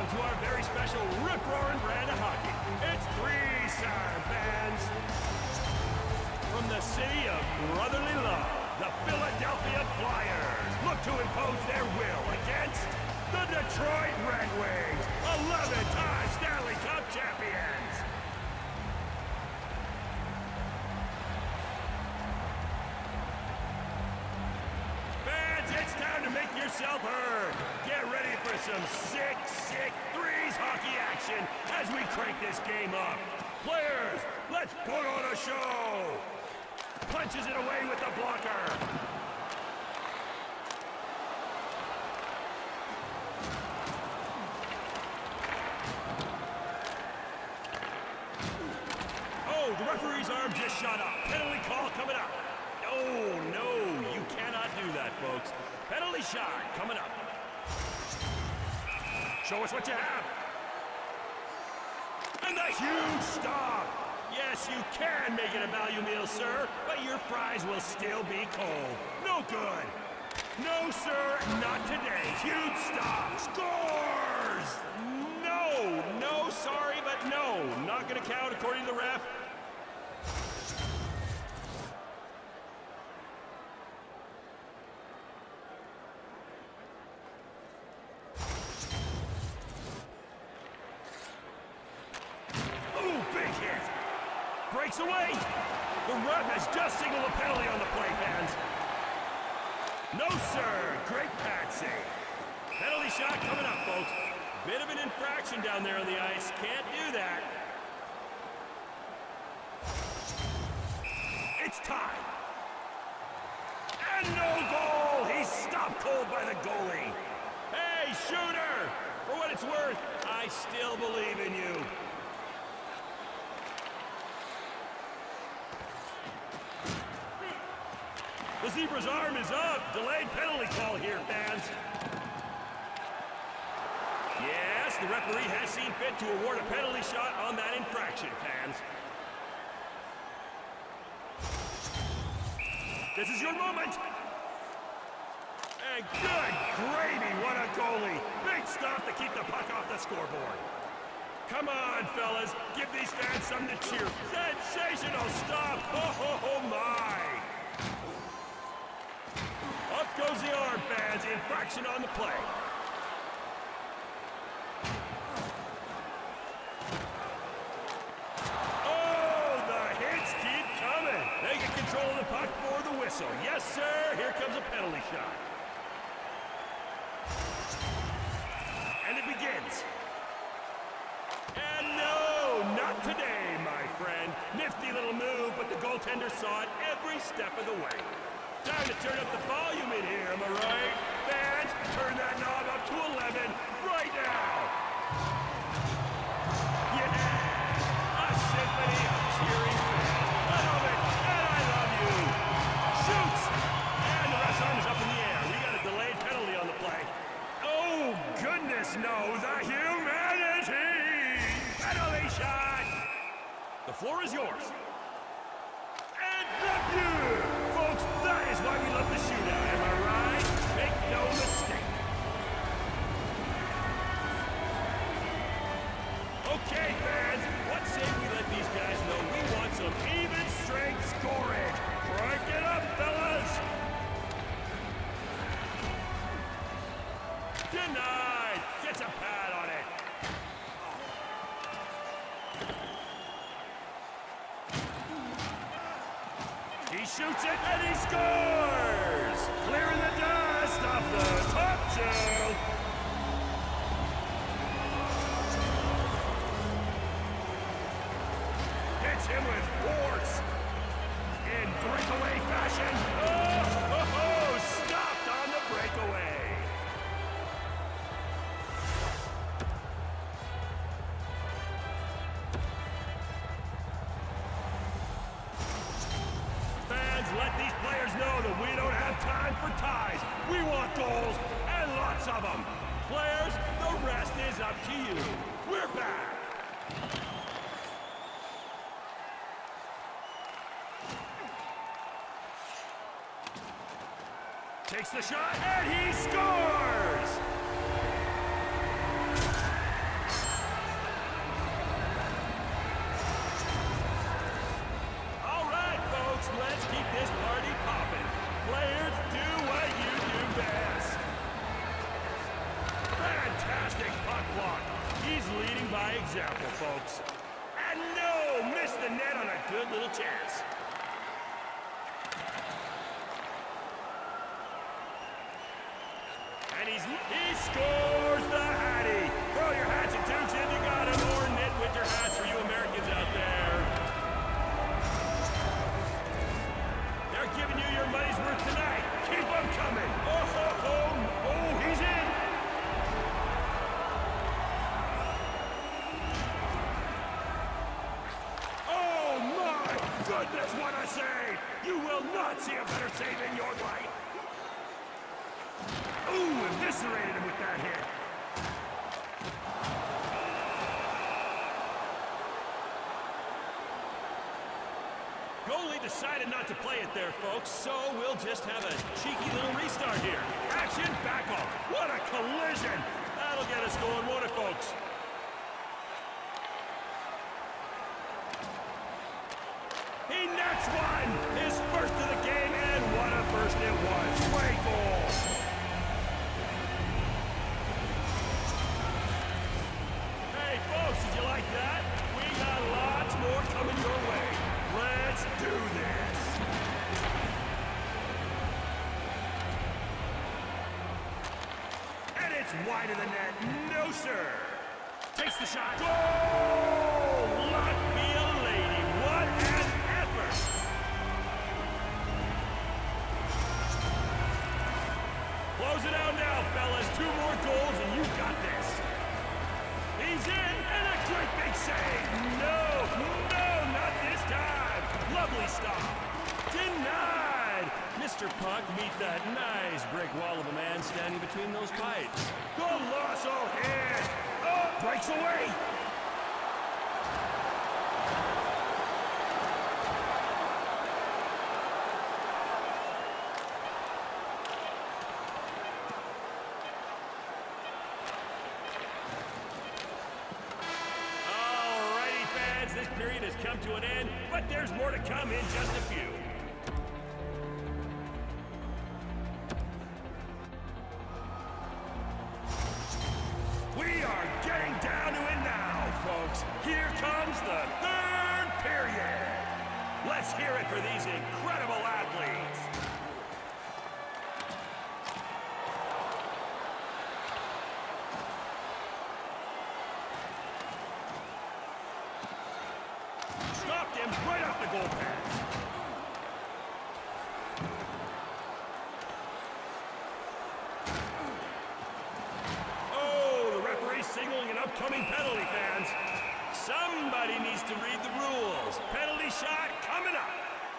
welcome to our very special rip-roaring brand of hockey. It's Three Siren Fans. From the city of brotherly love, the Philadelphia Flyers look to impose their will against the Detroit Red Wings, 11-time Stanley Cup champions. Fans, it's time to make yourself heard. Get ready for some sick threes hockey action as we crank this game up. Players, let's put on a show. Punches it away with the blocker. Oh, the referee's arm just shot up. Penalty call coming up. Oh, no, you cannot do that, folks. Penalty shot coming up. Show us what you have. And the huge stop. Yes, you can make it a value meal, sir, but your fries will still be cold. No good. No, sir, not today. Huge stop. Scores! No, sorry, but no. Not gonna count according to the ref. Breaks away. The ref has just signaled a penalty on the play, fans. No, sir. Great pad save. Penalty shot coming up, folks. Bit of an infraction down there on the ice. Can't do that. It's tied. And no goal. He's stopped cold by the goalie. Hey, shooter. For what it's worth, I still believe in you. The Zebra's arm is up. Delayed penalty call here, fans. Yes, the referee has seen fit to award a penalty shot on that infraction, fans. This is your moment. And good gravy, what a goalie. Big stop to keep the puck off the scoreboard. Come on, fellas. Give these fans something to cheer. Sensational stop. Oh my. Up goes the arm, fans. Infraction on the play. Oh, the hits keep coming. They get control of the puck for the whistle. Yes, sir. Here comes a penalty shot. And it begins. And no, not today, my friend. Nifty little move, but the goaltender saw it every step of the way. Time to turn up the volume in here, am I right? Fans, turn that knob up to 11 right now! Yeah! A symphony of cheering fans. I love it, and I love you! Shoots! And the ref's arm is up in the air. We got a delayed penalty on the play. Oh, goodness no! The humanity! Penalty shot! The floor is yours. And the view! Folks, that is why we love the shootout, am I right? Make no mistake. Okay, fans, what say we let these guys know we want some even strength scoring? Crank it up, fellas! Denied! Gets a pad on it. He shoots it and he scores! Clearing the dust off the top shelf. Hits him with force. In breakaway fashion. Oh, stopped on the breakaway. Let these players know that we don't have time for ties. We want goals, and lots of them. Players, the rest is up to you. We're back. Takes the shot, and he scores! clock. He's leading by example, folks. And no! Missed the net on a good little chance. And he scores the hattie! Throw your hats and tubes if you got them, or knit with your hats for you Americans out there. They're giving you your money's worth tonight. Keep them coming. Oh, he's in. Oh my goodness, what a save! You will not see a better save in your life. Ooh, eviscerated him with that hit. Goalie decided not to play it there, folks, so we'll just have a cheeky little restart here. Action, back off. What a collision! That'll get us going, won't it, folks? He nets one! His first of the game, and what a first it was. Great goal! Hey, folks, did you like that? We got lots more coming your way. Let's do this! And it's wide of the net. No, sir! Takes the shot. Goal! Latvia lady. What an effort! Close it out now, fellas. 2 more goals and you got this. He's in, and a great big save. No, not this time. Lovely stop. Denied. Mr. Puck meet that nice brick wall of a man standing between those pipes. Golasso hit. Oh, breaks away. This period has come to an end, but there's more to come in just a few. We are getting down to it now, folks. Here comes the 3rd period. Let's hear it for these incredible athletes. Stopped him right off the goal pad. Oh, the referee's signaling an upcoming penalty, fans. Somebody needs to read the rules. Penalty shot coming up.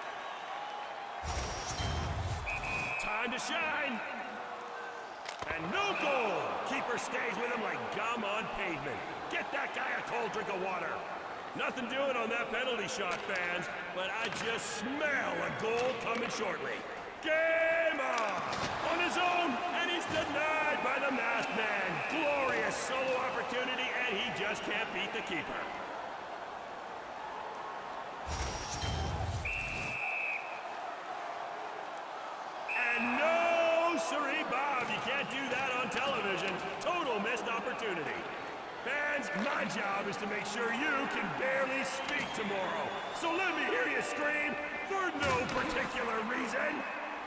Time to shine. And no goal. Keeper stays with him like gum on pavement. Get that guy a cold drink of water. Nothing doing on that penalty shot, fans, but I just smell a goal coming shortly. Game on! On his own, and he's denied by the masked man. Glorious solo opportunity, and he just can't beat the keeper. And no, siree, Bob, you can't do that on television. Total missed opportunity. Fans, my job is to make sure you can barely speak tomorrow. So let me hear you scream for no particular reason.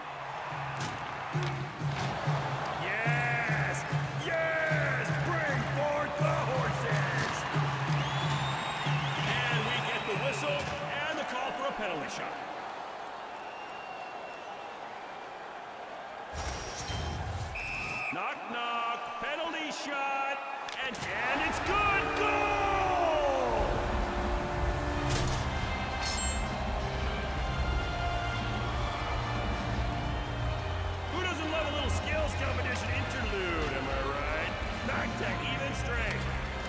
Yes! Yes! Bring forth the horses! And we get the whistle and the call for a penalty shot. Knock, knock, penalty shot. And it's good! Goal! Who doesn't love a little skills competition interlude, am I right? Back to even strength.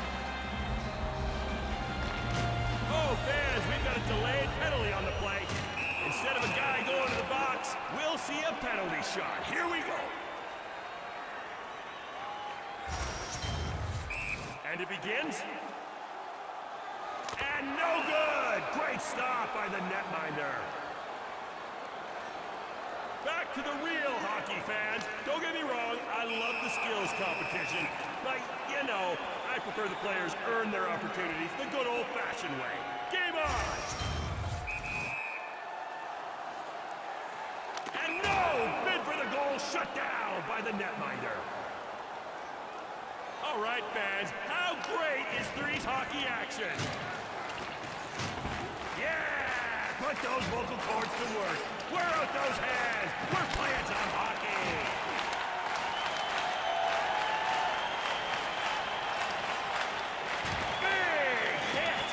Oh, fans, we've got a delayed penalty on the play. Instead of a guy going to the box, we'll see a penalty shot. Here we go. And it begins. And no good! Great stop by the netminder. Back to the real hockey, fans. Don't get me wrong, I love the skills competition. But, you know, I prefer the players earn their opportunities the good old-fashioned way. Game on! And no! Bid for the goal shut down by the netminder. All right, fans, how great is Threes hockey action? Yeah! Put those vocal cords to work. Wear out those hands. We're playing some hockey. Big hit!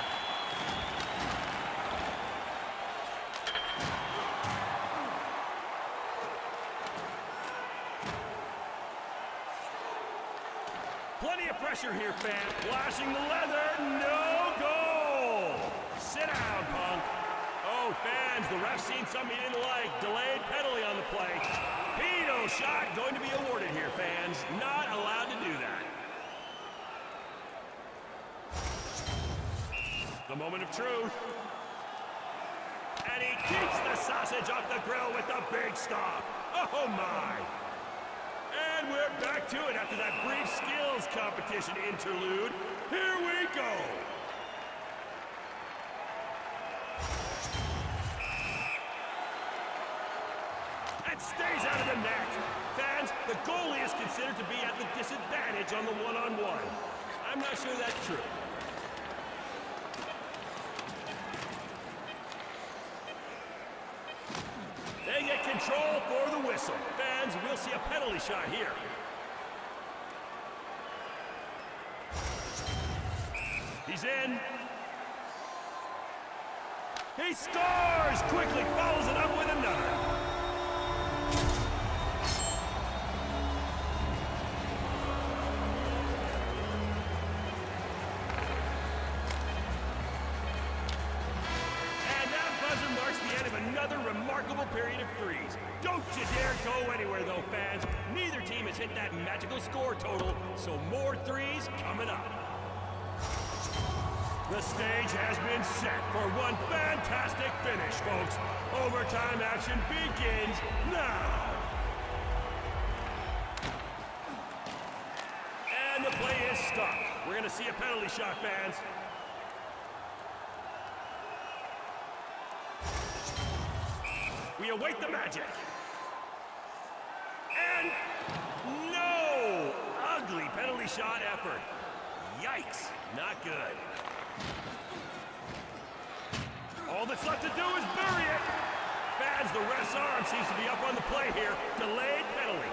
Plenty of pressure here, fam. Flashing the leather. No goal! Sit down, punk. Oh, fans, the ref seen something he didn't like. Delayed penalty on the play. Penal shot going to be awarded here, fans. Not allowed to do that. The moment of truth. And he keeps the sausage off the grill with the big stop. Oh, my. And we're back to it after that brief skills competition interlude. Here we go. And stays out of the net. Fans, the goalie is considered to be at the disadvantage on the one-on-one. I'm not sure that's true. They get control for the whistle. Fans, we'll see a penalty shot here. He's in. He scores! Quickly follows it up with another. Another remarkable period of threes. Don't you dare go anywhere, though, fans. Neither team has hit that magical score total, so more threes coming up. The stage has been set for one fantastic finish, folks. Overtime action begins now. And the play is stopped. We're going to see a penalty shot, fans. We await the magic. And no! Ugly penalty shot effort. Yikes, not good. All that's left to do is bury it. Fans, the ref's arm seems to be up on the play here. Delayed penalty.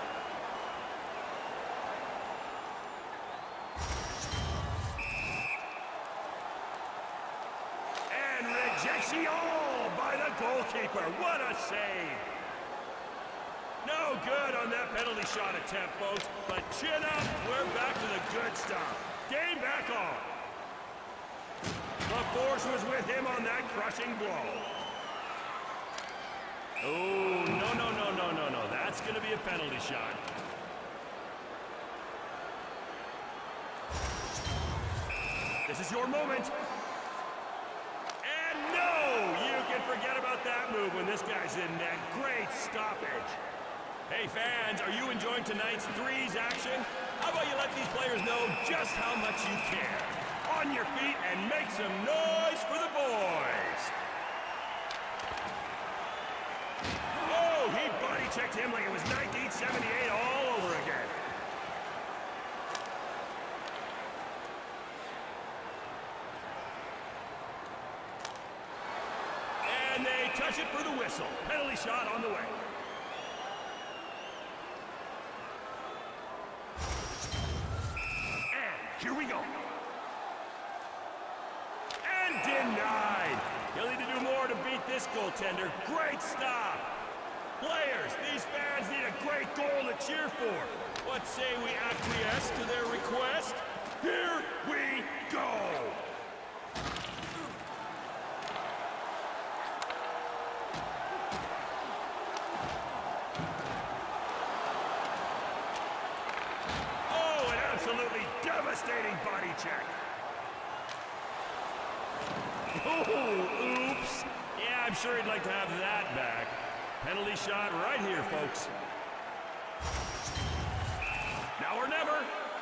And rejection by the goalkeeper. What a save. No good on that penalty shot attempt, folks. But chin up, we're back to the good stuff. Game back on. The force was with him on that crushing blow. Oh, no. That's going to be a penalty shot. This is your moment. And no! You can forget about that move when this guy's in net. Great stoppage. Hey, fans, are you enjoying tonight's threes action? How about you let these players know just how much you care? On your feet and make some noise for the boys. Oh, he body-checked him like it was 1978 all over again. And they touch it for the whistle. Penalty shot on the way. And here we go. And denied. He'll need to do more to beat this goaltender. Great stop. Players, these fans need a great goal to cheer for. What say we acquiesce to their request? Here we go. Oh, an absolutely devastating body check. Oh, oops. Yeah, I'm sure he'd like to have that back. Penalty shot right here, folks. Now or never.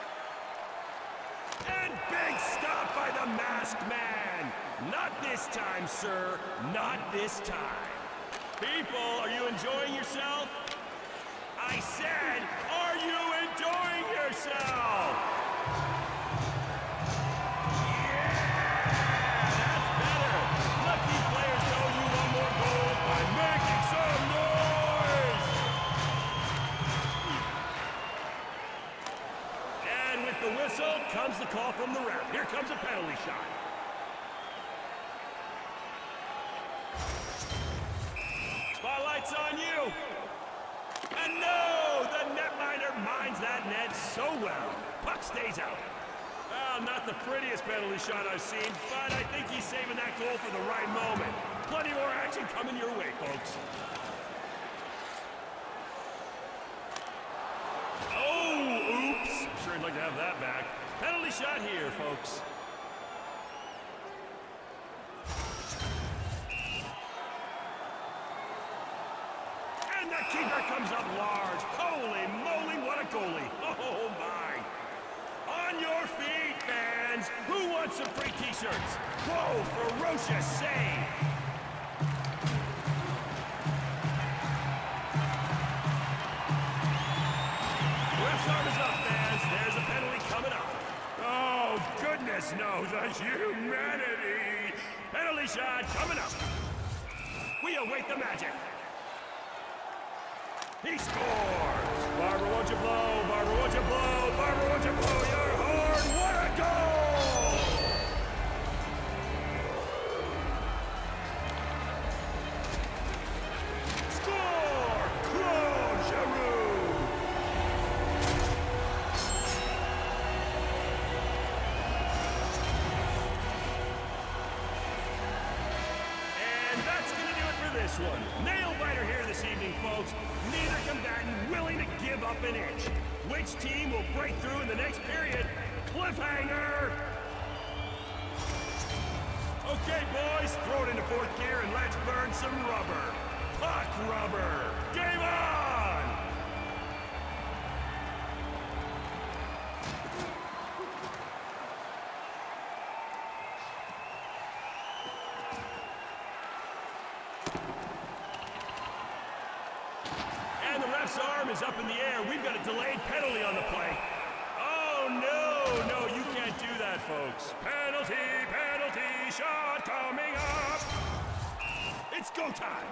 And big stop by the masked man. Not this time, sir. Not this time. People, are you enjoying yourself? I said, are you enjoying yourself? Yeah, that's better. Let these players know you want more goals by making some noise. And with the whistle comes the call from the ref. Here comes a penalty shot. Spotlight's on you. And no, the netminder minds that net so well. Puck stays out. Well, not the prettiest penalty shot I've seen, but I think he's saving that goal for the right moment. Plenty more action coming your way, folks. Oh, oops. I'm sure I'd like to have that back. Penalty shot here, folks. And the keeper comes up large. Holy moly, what a goalie. Oh, my. On your feet, fans. Who wants some free t-shirts? Whoa, ferocious save. Ref's arm is up, fans. There's a penalty coming up. Oh, goodness knows, the humanity. Penalty shot coming up. We await the magic. He scores! Barber, won't you blow? Barber, won't you blow? Barber, won't you blow your horn? What a goal! Score! Claude Giroux! And that's going to do it for this one. Nail-biter here this evening, folks. Neither combatant willing to give up an inch. Which team will break through in the next period? Cliffhanger! Okay, boys, throw it into fourth gear and let's burn some rubber. Puck rubber! Game on! And the ref's arm is up in the air. We've got a delayed penalty on the play. Oh, no, you can't do that, folks. Penalty, shot coming up. It's go time.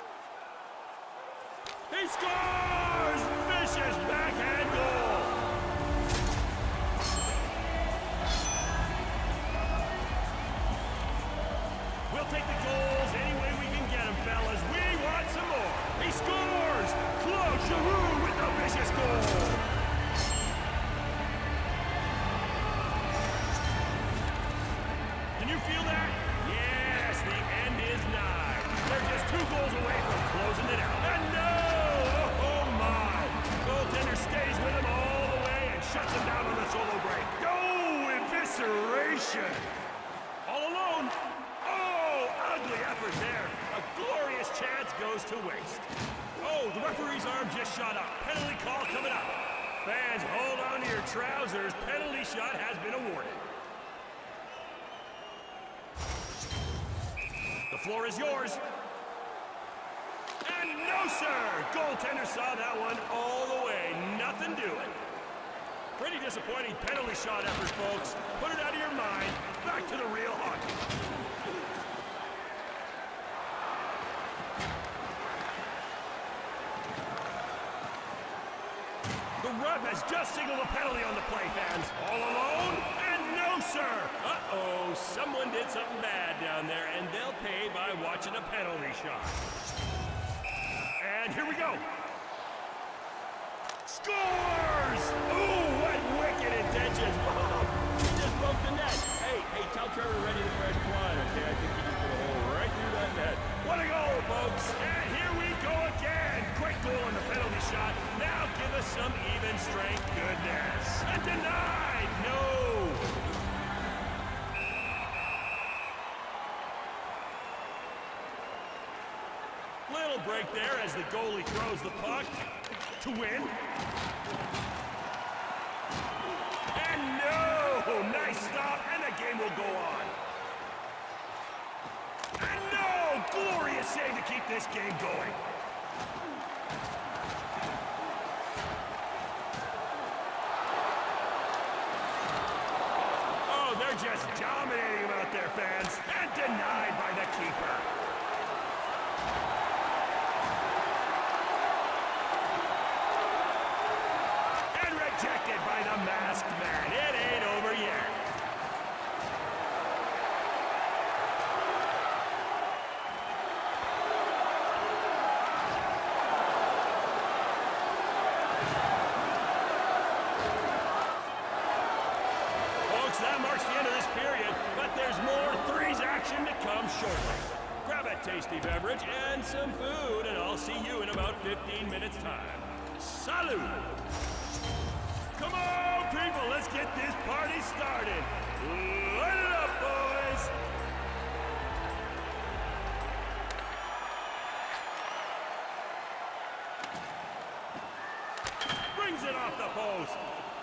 He scores! Vicious backhand goal. We'll take the goals any way we can get them, fellas. We want some more. He scores! Claude Giroux with the vicious goal! Can you feel that? Yes, the end is nigh. They're just 2 goals away from closing it out. And no! Oh, my! Goaltender stays with him all the way and shuts him down on the solo break. Go! Evisceration! All alone. Oh, ugly effort there. A glorious chance goes to waste. Oh, the referee's arm just shot up. Penalty call coming up. Fans, hold on to your trousers. Penalty shot has been awarded. The floor is yours. And no, sir! Goaltender saw that one all the way. Nothing doing. Pretty disappointing penalty shot effort, folks. Put it out of your mind. Back to the real hockey. The ref has just signaled a penalty on the play, fans. All alone? And no, sir! Uh-oh, someone did something bad down there, and they'll pay by watching a penalty shot. And here we go. Scores! Ooh, what wicked intentions. He just broke the net. Hey, tell Trevor ready to press one, okay? I think he just put a hole right through that net. What a goal, folks! And here we go again. Great goal on the penalty shot. Now give us some even strength goodness. And denied! No! Little break there as the goalie throws the puck to win. And no! Nice stop, and the game will go on. And no! Glorious save to keep this game going. Oh, they're just dominating him out there, fans. And denied by the keeper. And rejected by the masked man. It ain't over yet. That marks the end of this period, but there's more threes action to come shortly. Grab a tasty beverage and some food, and I'll see you in about 15 minutes' time. Salud! Come on, people, let's get this party started. Light it up, boys! Brings it off the post.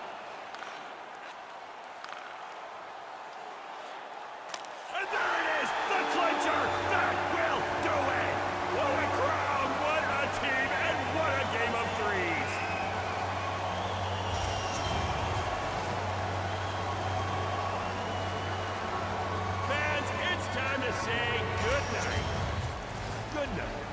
And there it is, the clincher! That will do it! What a crowd, what a team, and what a game of threes! Fans, it's time to say good night. Good night.